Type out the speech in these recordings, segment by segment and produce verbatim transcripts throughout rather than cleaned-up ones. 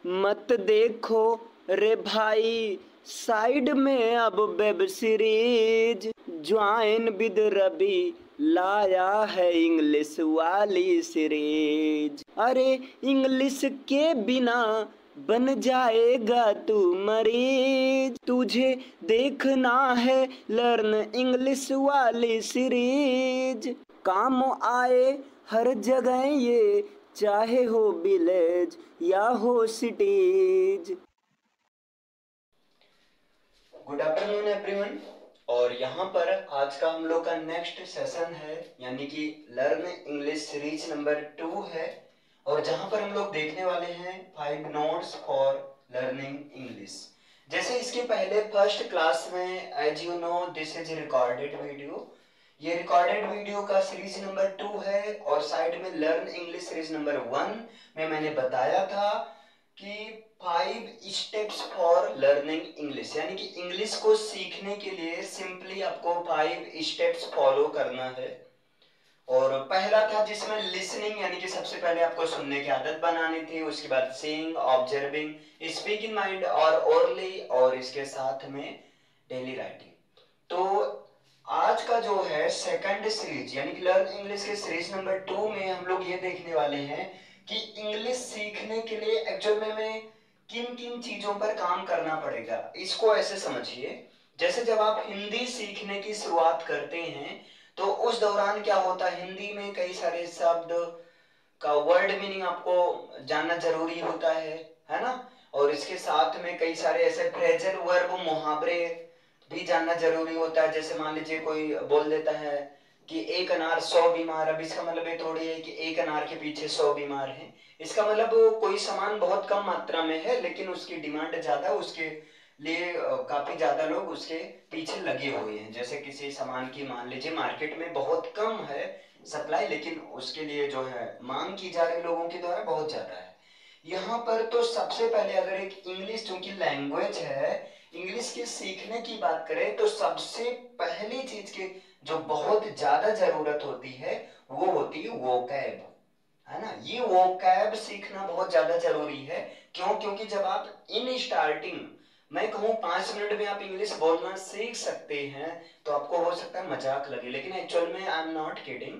मत देखो रे भाई साइड में अब web series, join with Ravi लाया है इंग्लिश वाली सीरीज। अरे इंग्लिश के बिना बन जाएगा तू मरीज, तुझे देखना है लर्न इंग्लिश वाली सीरीज। काम आए हर जगह ये, चाहे हो विलेज या हो सिटीज। गुड आफ्टरनून एवरीवन, और यहाँ पर आज का हम लोग का नेक्स्ट सेशन है, यानी कि learn English series number two है, और जहाँ पर हम लोग देखने वाले हैं five notes for learning English. जैसे इसके पहले फर्स्ट क्लास में, as you know this is recorded video, ये रिकॉर्डेड वीडियो का सीरीज नंबर टू है, और साइड में learn English series number one में मैंने बताया था कि five steps for learning English, यानी कि इंग्लिश को सीखने के लिए सिंपली आपको फाइव स्टेप्स फॉलो करना है। और पहला था जिसमें लिसनिंग, यानी कि सबसे पहले आपको सुनने की आदत बनानी थी, उसके बाद seeing, observing, speak in mind और ओरली, और इसके साथ में डेली राइटिंग। तो आज का जो है सेकंड सीरीज, यानी कि लर्न इंग्लिश के सीरीज नंबर टू में हम लोग ये देखने वाले हैं कि इंग्लिश सीखने के लिए एक्चुअल में, में किन किन चीजों पर काम करना पड़ेगा। इसको ऐसे समझिए, जैसे जब आप हिंदी सीखने की शुरुआत करते हैं तो उस दौरान क्या होता है, हिंदी में कई सारे शब्द का वर्ड मीनिंग आपको जानना जरूरी होता है है ना। और इसके साथ में कई सारे ऐसे फ्रेजल वर्ब, मुहावरे भी जानना जरूरी होता है। जैसे मान लीजिए कोई बोल देता है कि एक अनार सौ बीमार, अब इसका मतलब ये थोड़ी है कि एक अनार के पीछे सौ बीमार हैं। इसका मतलब कोई सामान बहुत कम मात्रा में है लेकिन उसकी डिमांड ज्यादा, उसके लिए काफी ज्यादा लोग उसके पीछे लगे हुए हैं। जैसे किसी सामान की मान लीजिए मार्केट में बहुत कम है सप्लाई, लेकिन उसके लिए जो है मांग की जा रही लोगों के द्वारा बहुत ज्यादा है। यहाँ पर तो सबसे पहले अगर एक इंग्लिश चूंकि लैंग्वेज है, इंग्लिश के सीखने की बात करें तो सबसे पहली चीज की जो बहुत ज्यादा जरूरत होती है वो होती है वोकैब, है ना। ये वोकैब सीखना बहुत ज्यादा जरूरी है। क्यों? क्योंकि जब आप इन स्टार्टिंग, मैं कहूँ पांच मिनट में आप इंग्लिश बोलना सीख सकते हैं तो आपको हो सकता है मजाक लगे, लेकिन एक्चुअल में आई एम नॉट किडिंग,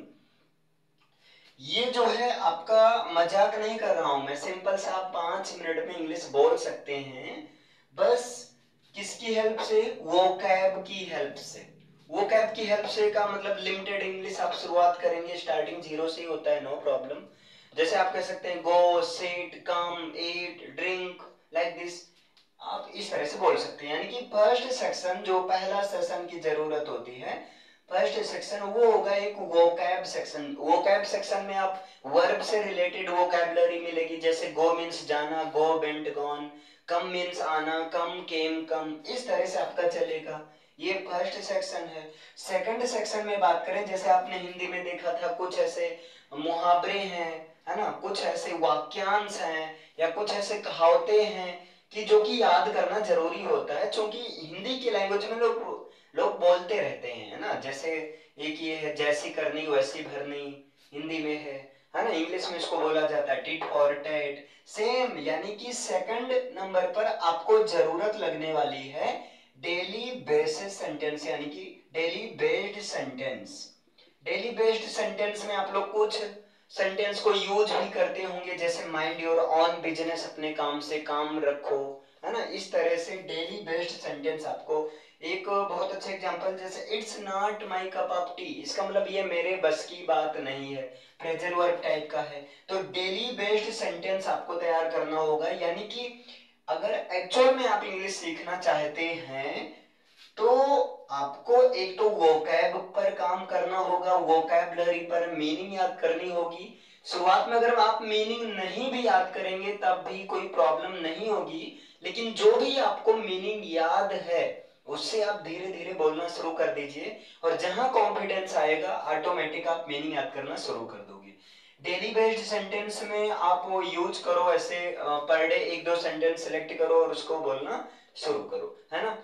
ये जो है आपका मजाक नहीं कर रहा हूं मैं। सिंपल सा आप पांच मिनट में इंग्लिश बोल सकते हैं, बस किसकी हेल्प से? वोकैब की हेल्प से। वोकैब की हेल्प से का मतलब लिमिटेड इंग्लिश आप शुरुआत करेंगे, स्टार्टिंग जीरो से ही होता है, नो प्रॉब्लम। जैसे आप कह सकते हैं go, sit, come, eat, drink, like this, आप इस तरह से बोल सकते हैं। यानी कि फर्स्ट सेक्शन, जो पहला सेशन की जरूरत होती है, फर्स्ट सेक्शन वो होगा एक वोकैब सेक्शन। वोकैब सेक्शन में आप वर्ब से रिलेटेड वोकैबुलरी मिलेगी, जैसे गो मीन्स जाना, go went gone, come means आना, कम केम कम, इस तरह से आपका चलेगा। ये फर्स्ट सेक्शन है। सेकंड सेक्शन में बात करें, जैसे आपने हिंदी में देखा था कुछ ऐसे मुहावरे हैं, है ना, कुछ ऐसे वाक्यांश हैं या कुछ ऐसे कहावतें हैं कि जो कि याद करना जरूरी होता है, क्योंकि हिंदी की लैंग्वेज में लोग लोग बोलते रहते हैं, है ना। जैसे एक ये है जैसी करनी वैसी भरनी, हिंदी में है है ना। इंग्लिश में इसको बोला जाता है टिट फॉर टैट, सेम। यानी कि सेकंड नंबर पर आपको जरूरत लगने वाली है डेली बेसिस सेंटेंस, यानी कि daily based sentence. Daily based sentence में आप लोग कुछ सेंटेंस को यूज भी करते होंगे, जैसे माइंड योर ऑन बिजनेस, अपने काम से काम रखो, है ना। इस तरह से डेली बेस्ड सेंटेंस आपको, एक बहुत अच्छा एग्जांपल जैसे it's not my cup of tea, इसका मतलब ये मेरे बस की बात नहीं है, फ्रेजल वर्ब टाइप का है। तो डेली बेस्ड सेंटेंस आपको तैयार करना होगा। यानी कि अगर एक्चुअल में आप इंग्लिश सीखना चाहते हैं तो आपको एक तो वोकैब पर काम करना होगा, वोकैबलरी पर, मीनिंग याद करनी होगी। शुरुआत में अगर आप मीनिंग नहीं भी याद करेंगे तब भी कोई प्रॉब्लम नहीं होगी, लेकिन जो भी आपको मीनिंग याद है उससे आप धीरे धीरे बोलना शुरू कर दीजिए, और जहां कॉन्फिडेंस आएगा ऑटोमेटिक आप मीनिंग याद करना शुरू कर दोगे। डेली बेस्ड सेंटेंस में आप वो यूज करो, ऐसे पर डे एक दो सेंटेंस सेलेक्ट करो और उसको बोलना शुरू करो, है ना।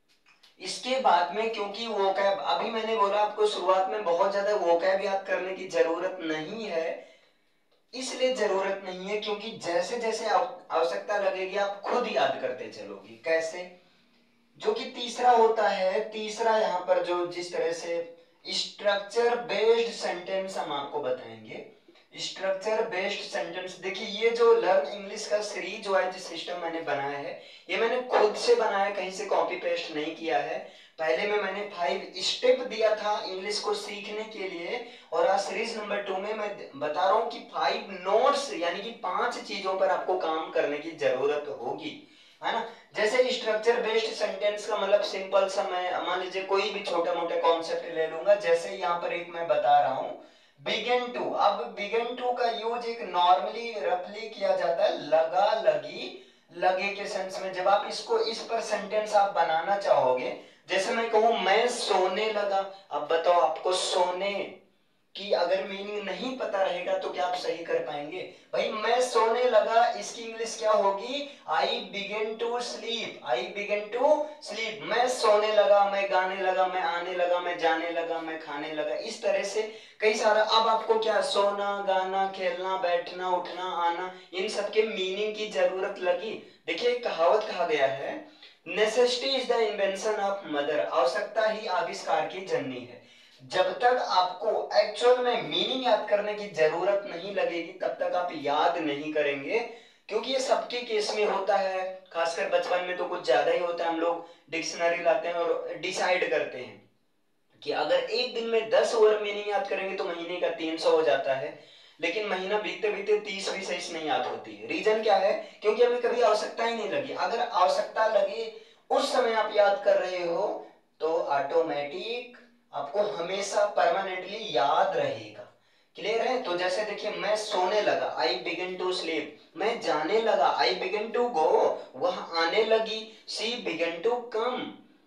इसके बाद में, क्योंकि वोकैब, अभी मैंने बोला आपको शुरुआत में बहुत ज्यादा वोकैब याद करने की जरूरत नहीं है, इसलिए जरूरत नहीं है, क्योंकि जैसे जैसे आव- आवश्यकता लगेगी आप खुद याद करते चलोगे। कैसे? जो कि तीसरा होता है, तीसरा यहाँ पर जो जिस तरह से स्ट्रक्चर बेस्ड सेंटेंस हम आपको बताएंगे। स्ट्रक्चर बेस्ड सेंटेंस, देखिए ये जो लर्न इंग्लिश का सीरीज वाइज सिस्टम मैंने बनाया है, ये मैंने खुद से बनाया, कहीं से कॉपी पेस्ट नहीं किया है। पहले में मैंने फाइव स्टेप दिया था इंग्लिश को सीखने के लिए, और आज सीरीज नंबर टू में मैं बता रहा हूं कि फाइव नोट्स यानी कि पांच चीजों पर आपको काम करने की जरूरत होगी, है ना। जैसे स्ट्रक्चर बेस्ड सेंटेंस का मतलब सिंपल सा, मैं मान लीजिए कोई भी छोटा मोटा कॉन्सेप्ट ले लूंगा। जैसे यहाँ पर एक मैं बता रहा हूँ बिगिन टू। अब बिगिन टू का यूज एक नॉर्मली रफली किया जाता है लगा लगी लगे के सेंस में। जब आप इसको इस पर सेंटेंस आप बनाना चाहोगे, जैसे मैं कहूं मैं सोने लगा, अब बताओ आपको सोने कि अगर मीनिंग नहीं पता रहेगा तो क्या आप सही कर पाएंगे? भाई मैं सोने लगा, इसकी इंग्लिश क्या होगी? I begin to sleep. I begin to sleep. मैं सोने लगा, मैं गाने लगा, मैं आने लगा, मैं जाने लगा, मैं खाने लगा। इस तरह से कई सारा। अब आपको क्या सोना, गाना, खेलना, बैठना, उठना, आना, इन सब के मीनिंग की जरूरत लगी। देखिए एक कहावत कहा गया है, necessity is the invention of mother. आवश्यकता ही आविष्कार की जननी है। जब तक आपको एक्चुअल में मीनिंग याद करने की जरूरत नहीं लगेगी तब तक आप याद नहीं करेंगे, क्योंकि ये सबके केस में होता है। खासकर बचपन में तो कुछ ज्यादा ही होता है। हम लोग डिक्शनरी लाते हैं और डिसाइड करते हैं कि अगर एक दिन में दस वर्ड मीनिंग याद करेंगे तो महीने का तीन सौ हो जाता है। लेकिन महीना बीतते बीतते तीस भी सही से नहीं याद होती है। रीजन क्या है? क्योंकि हमें कभी आवश्यकता ही नहीं लगी। अगर आवश्यकता लगी उस समय आप याद कर रहे हो तो ऑटोमेटिक आपको हमेशा परमानेंटली याद रहेगा। क्लियर है? तो जैसे देखिए मैं सोने लगा, आई बिगिन टू स्लीप। मैं जाने लगा, आई बिगिन टू गो। वह आने लगी, शी बिगिन टू कम।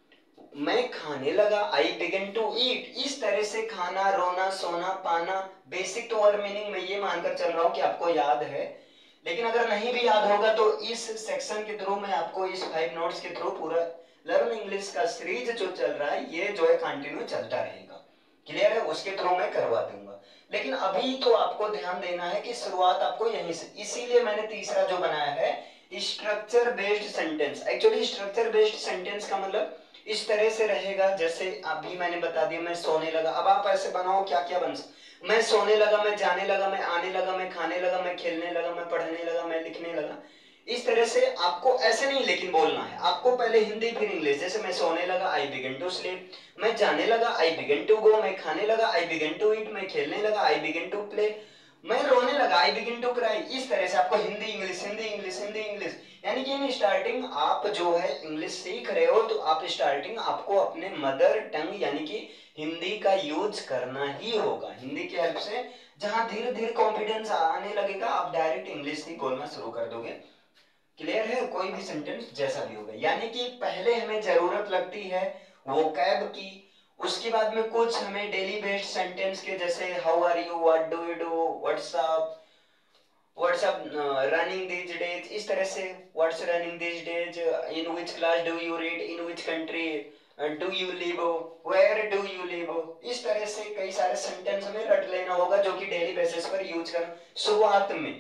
मैं खाने लगा, आई बिगिन टू ईट। इस तरह से खाना, रोना, सोना, पाना, बेसिक तो वर्ड मीनिंग मैं ये मानकर चल रहा हूं कि आपको याद है। लेकिन अगर नहीं भी याद होगा तो इस सेक्शन के थ्रू मैं आपको इस फाइव नोट्स के थ्रू पूरा लर्न इंग्लिश का सीरीज जो चल रहा है ये जो है कंटिन्यू चलता रहेगा। क्लियर है? उसके थ्रू मैं करवा दूंगा। लेकिन अभी तो आपको ध्यान देना है कि शुरुआत आपको यहीं से, इसीलिए मैंने तीसरा जो बनाया है structure based sentence. Actually structure based sentence का मतलब इस तरह से रहेगा, जैसे अभी मैंने बता दिया मैं सोने लगा। अब आप ऐसे बनाओ क्या क्या बन सकता। मैं सोने लगा, मैं जाने लगा, मैं आने लगा, मैं खाने लगा, मैं खेलने लगा, मैं पढ़ने लगा, मैं लिखने लगा। इस तरह से आपको ऐसे नहीं लेकिन बोलना है आपको, पहले हिंदी फिर इंग्लिश। जैसे मैं सोने लगा, आई बिगिन टू स्लीप। मैं जाने लगा, आई बिगिन टू गो। मैं खाने लगा, आई बिगिन टू ईट। मैं खेलने लगा, आई बिगिन टू प्ले। मैं रोने लगा, आई बिगिन टू क्राई। इस तरह से आपको Hindi English, Hindi English, Hindi English, यानी कि इन स्टार्टिंग आप जो है इंग्लिश सीख रहे हो तो आप स्टार्टिंग आपको अपने मदर टंग यानी कि हिंदी का यूज करना ही होगा। हिंदी की हेल्प से जहां धीरे धीरे कॉन्फिडेंस आने लगेगा आप डायरेक्ट इंग्लिश ही बोलना शुरू कर दोगे। क्लियर है? कोई भी सेंटेंस जैसा भी होगा, यानी कि पहले हमें जरूरत लगती है वोकैब की। उसके बाद में कुछ हमें डेली बेस्ड सेंटेंस के, जैसे how are you, what do you do, what's up, what's up running these days. इस तरह से what's running these days, in which class do you read, in which country do you live, where do you live. इस तरह से कई सारे sentence हमें रट लेना होगा जो कि डेली बेसिस पर यूज करना शुरुआत में,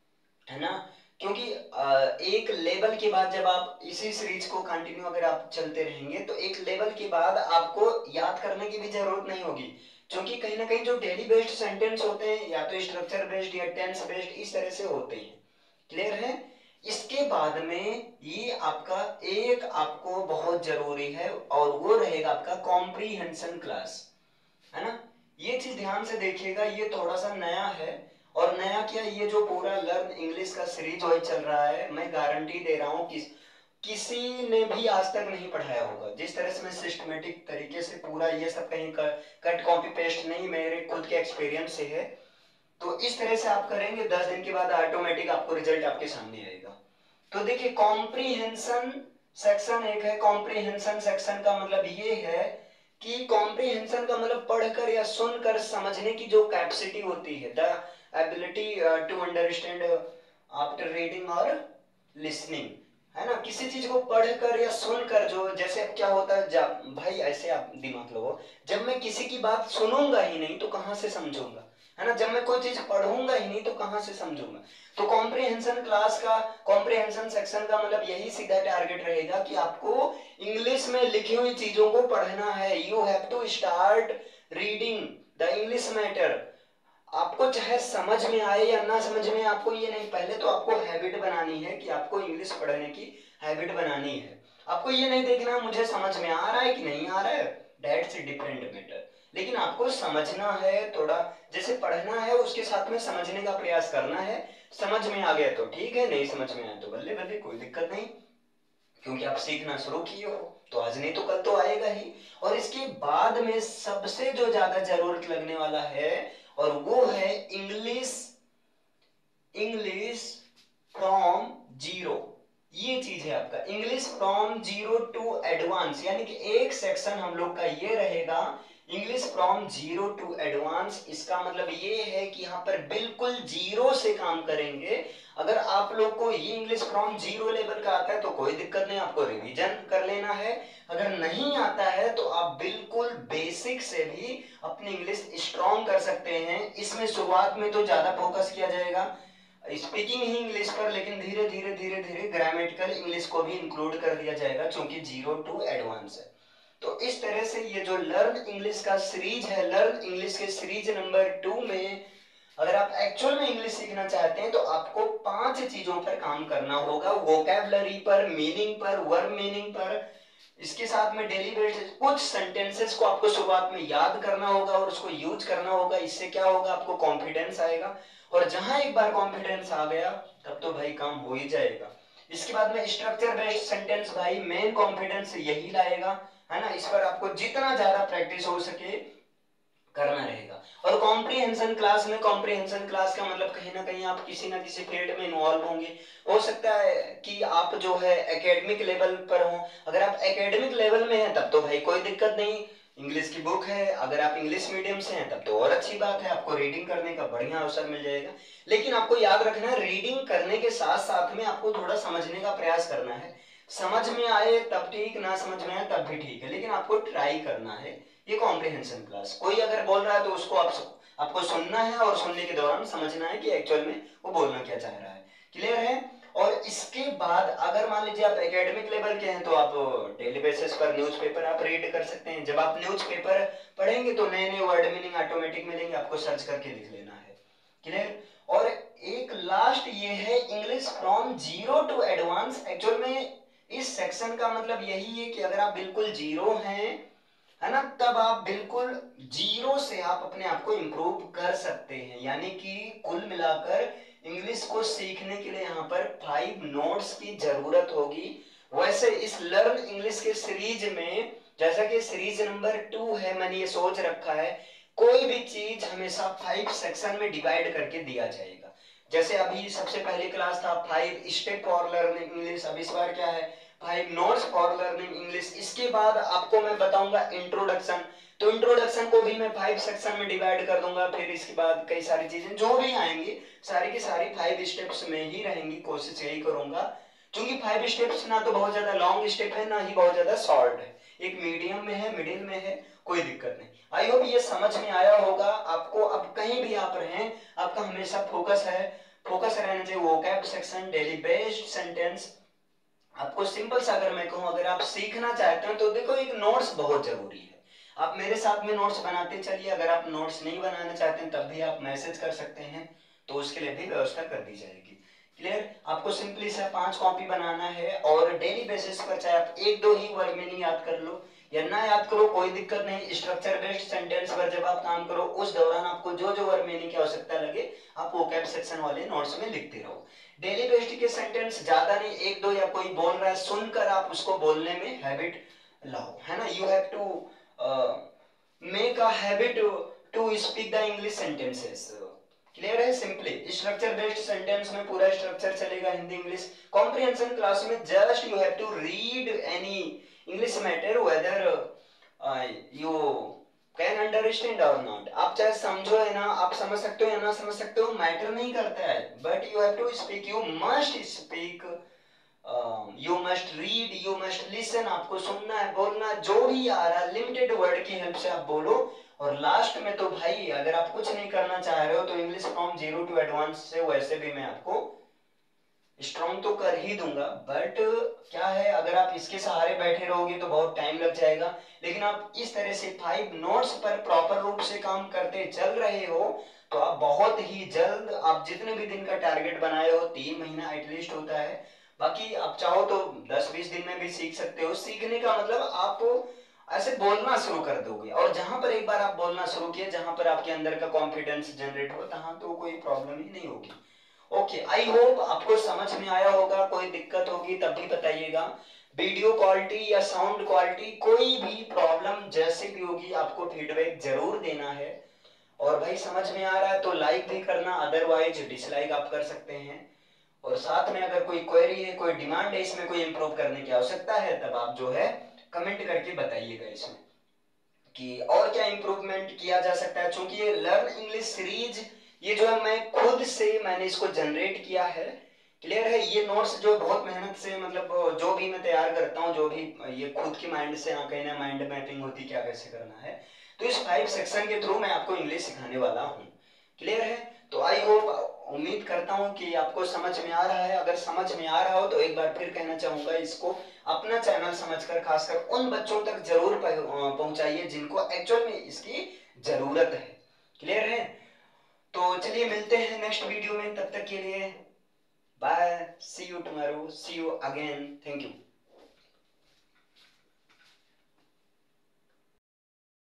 है ना। क्योंकि अ, एक लेवल के बाद जब आप इसी सीरीज को कंटिन्यू अगर आप चलते रहेंगे तो एक लेवल के बाद आपको याद करने की भी जरूरत नहीं होगी। क्योंकि कहीं ना कहीं जो डेली बेस्ड सेंटेंस होते हैं या तो स्ट्रक्चर बेस्ड या टेंस बेस्ड इस तरह से होते हैं। क्लियर है? इसके बाद में ये आपका एक आपको बहुत जरूरी है और वो रहेगा आपका कॉम्प्रीहेंशन क्लास, है ना। ये चीज ध्यान से देखिएगा, ये थोड़ा सा नया है। और नया क्या, ये जो पूरा लर्न इंग्लिश का सीरीज वही चल रहा है, मैं गारंटी दे रहा हूँ कि किसी ने भी आज तक नहीं पढ़ाया होगा। जिस तरह से मैं सिस्टमेटिक तरीके से पूरा ये सब कहीं कट कॉपी पेस्ट नहीं, मेरे खुद के एक्सपीरियंस से है। तो इस तरह से आप करेंगे, दस दिन के बाद ऑटोमेटिक आपको रिजल्ट आपके सामने आएगा। तो देखिए कॉम्प्रीहेंशन सेक्शन एक है। कॉम्प्रीहेंशन सेक्शन का मतलब ये है कि कॉम्प्रीहेंशन का मतलब पढ़कर या सुनकर समझने की जो कैपेसिटी होती है, the ability to understand after reading और लिसनिंग, है ना। किसी चीज को पढ़कर या सुनकर, जो जैसे अब क्या होता है जब भाई ऐसे आप दिमाग लगाओ, जब मैं किसी की बात सुनूंगा ही नहीं तो कहां से समझूंगा? है ना। जब मैं कोई चीज पढ़ूंगा ही नहीं तो कहाँ से समझूंगा। तो कॉम्प्रिहेंशन क्लास का, कॉम्प्रिहेंशन सेक्शन का मतलब यही सीधा टारगेट रहेगा कि आपको इंग्लिश में लिखी हुई चीजों को पढ़ना है। You have to start reading the English matter. आपको चाहे समझ में आए या ना समझ में, आपको ये नहीं, पहले तो आपको हैबिट बनानी है कि आपको इंग्लिश पढ़ने की हैबिट बनानी है। आपको ये नहीं देखना मुझे समझ में आ रहा है कि नहीं आ रहा है, दैट्स ए डिफरेंट मैटर। लेकिन आपको समझना है, थोड़ा जैसे पढ़ना है उसके साथ में समझने का प्रयास करना है। समझ में आ गया तो ठीक है, नहीं समझ में आया तो बल्ले बल्ले, कोई दिक्कत नहीं, क्योंकि आप सीखना शुरू किए हो तो आज नहीं तो कल तो आएगा ही। और इसके बाद में सबसे जो ज्यादा जरूरत लगने वाला है और वो है इंग्लिश, इंग्लिश फ्रॉम जीरो। ये चीज है आपका English from zero to advance, यानी कि एक सेक्शन हम लोग का ये रहेगा English from zero to advance. इसका मतलब ये है कि यहाँ पर बिल्कुल जीरो से काम करेंगे। अगर आप लोग को ये इंग्लिश फ्रॉम जीरो लेवल का आता है तो कोई दिक्कत नहीं, आपको रिवीजन कर लेना है। अगर नहीं आता है तो आप बिल्कुल बेसिक से भी अपनी इंग्लिश स्ट्रॉन्ग कर सकते हैं। इसमें शुरुआत में तो ज्यादा फोकस किया जाएगा स्पीकिंग ही इंग्लिश पर, लेकिन धीरे धीरे धीरे धीरे ग्रामेटिकल इंग्लिश को भी इंक्लूड कर दिया जाएगा क्योंकि जीरो टू एडवांस है। तो इस तरह से ये जो लर्न इंग्लिश का सीरीज है, लर्न इंग्लिश के सीरीज नंबर टू में अगर आप एक्चुअल में इंग्लिश सीखना चाहते हैं तो आपको पांच चीजों पर काम करना होगा। वोकैबुलरी पर, मीनिंग पर, वर्ब मीनिंग पर, इसके साथ में डेली बेसिस कुछ सेंटेंसेस को आपको शुरुआत में याद करना होगा और उसको यूज करना होगा। इससे क्या होगा, आपको कॉन्फिडेंस आएगा, और जहां एक बार कॉन्फिडेंस आ गया तब तो भाई काम हो ही जाएगा। इसके बाद में स्ट्रक्चर बेस्ड सेंटेंस, भाई मेन कॉन्फिडेंस यही लाएगा, है ना। इस पर आपको जितना ज्यादा प्रैक्टिस हो सके करना रहेगा। और कॉम्प्रिहेंशन क्लास में, कॉम्प्रिहेंशन क्लास का मतलब कहीं ना कहीं आप किसी ना किसी फील्ड में इन्वॉल्व होंगे। हो सकता है कि आप जो है एकेडमिक लेवल पर हो। अगर आप एकेडमिक लेवल में हैं तब तो भाई कोई दिक्कत नहीं, इंग्लिश की बुक है। अगर आप इंग्लिश मीडियम से हैं तब तो और अच्छी बात है, आपको रीडिंग करने का बढ़िया अवसर मिल जाएगा। लेकिन आपको याद रखना है रीडिंग करने के साथ साथ में आपको थोड़ा समझने का प्रयास करना है। समझ में आए तब ठीक, ना समझ में आए तब भी ठीक है, लेकिन आपको ट्राई करना है। ये कॉम्प्रिहेंशन क्लास, कोई अगर बोल रहा है तो उसको आप आपको सुनना है और सुनने के दौरान समझना है कि एक्चुअल में वो बोलना क्या चाह रहा है। क्लियर है। और इसके बाद अगर मान लीजिए आप एकेडमिक लेवल के हैं तो आप डेली बेसिस पर न्यूज़पेपर आप रीड कर सकते हैं। जब आप न्यूज़पेपर पढ़ेंगे तो नए नए वर्ड मीनिंग ऑटोमेटिक मिलेंगे, आपको सर्च करके लिख लेना है। क्लियर। और एक लास्ट ये है English from zero to advance. Actual में इस सेक्शन का मतलब यही है कि अगर आप बिल्कुल जीरो हैं, है ना, तब आप बिल्कुल जीरो से आप अपने आप को इंप्रूव कर सकते हैं। यानी कि कुल मिलाकर इंग्लिश को सीखने के लिए यहाँ पर फाइव नोट्स की जरूरत होगी। वैसे इस लर्न इंग्लिश के सीरीज में, जैसा कि सीरीज नंबर टू है, मैंने ये सोच रखा है कोई भी चीज हमेशा फाइव सेक्शन में डिवाइड करके दिया जाएगा। जैसे अभी सबसे पहली क्लास था five step for learning English, अब इस बार क्या है, five notes for learning English. इसके बाद आपको मैं बताऊंगा इंट्रोडक्शन, तो इंट्रोडक्शन को भी मैं फाइव सेक्शन में डिवाइड कर दूंगा। फिर इसके बाद कई सारी चीजें जो भी आएंगी सारी की सारी फाइव स्टेप्स में ही रहेंगी, कोशिश यही करूंगा। क्योंकि फाइव स्टेप्स ना तो बहुत ज्यादा लॉन्ग स्टेप है ना ही बहुत ज्यादा शॉर्ट है, एक मीडियम में है, मिडिल में है, कोई दिक्कत नहीं। आई होप ये समझ में आया होगा आपको। अब कहीं भी आप रहें आपका हमेशा फोकस है, फोकस रहना चाहिए vocab section, daily based sentence. आपको सिंपल सा अगर मैं कहूं, अगर आप सीखना चाहते हैं तो देखो एक नोट्स बहुत जरूरी है। आप मेरे साथ में नोट्स बनाते चलिए। अगर आप नोट्स नहीं बनाना चाहते हैं तब भी आप मैसेज कर सकते हैं, तो उसके लिए भी व्यवस्था कर दी जाएगी। क्लियर। आपको सिंपली से पांच कॉपी बनाना है और डेली बेसिस पर चाहे आप एक दो ही वर्ड मीनिंग याद कर लो या ना याद करो कोई दिक्कत नहीं। स्ट्रक्चर बेस्ड सेंटेंस पर जब आप काम करो उस दौरान आपको जो जो वर्ड मीनिंग की आवश्यकता लगे आप वोकैब सेक्शन वाले नोट्स में लिखते रहो। डेली बेस्ड के सेंटेंस ज्यादा नहीं, एक दो, या कोई बोल रहा है सुनकर आप उसको बोलने में हैबिट लाओ, है ना। You have to make a habit to speak the English sentences. Clear है। सिंपली स्ट्रक्चर बेस्ड सेंटेंस में पूरा स्ट्रक्चर चलेगा हिंदी इंग्लिश। कॉम्प्रिहेंशन क्लास में just you have to read any English matter whether you can understand और not. आप चाहे समझो है ना, आप समझ सकते हो या ना समझ सकते हो, मैटर नहीं करता है, but you have to speak, you must speak, you must read, you must listen. आपको सुनना है, बोलना, जो भी आ रहा है लिमिटेड वर्ड की हेल्प से आप बोलो और लास्ट में तो भाई अगर आप कुछ नहीं करना चाह रहे हो तो English from zero to advance से वैसे भी मैं आपको स्ट्रॉन्ग तो कर ही दूंगा, बट क्या है अगर आप इसके सहारे बैठे रहोगे तो बहुत टाइम लग जाएगा। लेकिन आप इस तरह से फाइव नोट्स पर प्रॉपर रूप से काम करते चल रहे हो तो आप बहुत ही जल्द, आप जितने भी दिन का टारगेट बनाए हो, तीन महीना एटलीस्ट होता है, बाकी आप चाहो तो दस बीस दिन में भी सीख सकते हो। सीखने का मतलब आप ऐसे बोलना शुरू कर दोगे, और जहां पर एक बार आप बोलना शुरू किए, जहां पर आपके अंदर का कॉन्फिडेंस जनरेट हो, तहां तो कोई प्रॉब्लम ही नहीं होगी। ओके, आई होप आपको समझ में आया होगा। कोई दिक्कत होगी तब भी बताइएगा। वीडियो क्वालिटी या साउंड क्वालिटी कोई भी प्रॉब्लम जैसे भी होगी आपको फीडबैक जरूर देना है। और भाई समझ में आ रहा है तो लाइक भी करना, अदरवाइज डिसलाइक आप कर सकते हैं। और साथ में अगर कोई क्वेरी है, कोई डिमांड है, इसमें कोई इंप्रूव करने की आवश्यकता है, तब आप जो है कमेंट करके बताइएगा इसमें कि और क्या इंप्रूवमेंट किया जा सकता है। क्योंकि ये लर्न इंग्लिश सीरीज, ये जो है मैं खुद से मैंने इसको जनरेट किया है। क्लियर है, ये नोट्स जो बहुत मेहनत से, मतलब जो भी मैं तैयार करता हूँ, जो भी ये खुद की माइंड से, हाँ कहीं ना माइंड मैपिंग होती क्या कैसे करना है, तो इस फाइव सेक्शन के थ्रू मैं आपको इंग्लिश सिखाने वाला हूँ। क्लियर है, तो आई होप, उम्मीद करता हूँ कि आपको समझ में आ रहा है। अगर समझ में आ रहा हो तो एक बार फिर कहना चाहूंगा, इसको अपना चैनल समझकर खासकर उन बच्चों तक जरूर पहुंचाइए जिनको एक्चुअल में इसकी जरूरत है। क्लियर है, तो चलिए मिलते हैं नेक्स्ट वीडियो में, तब तक के लिए bye, see you tomorrow, see you again, thank you.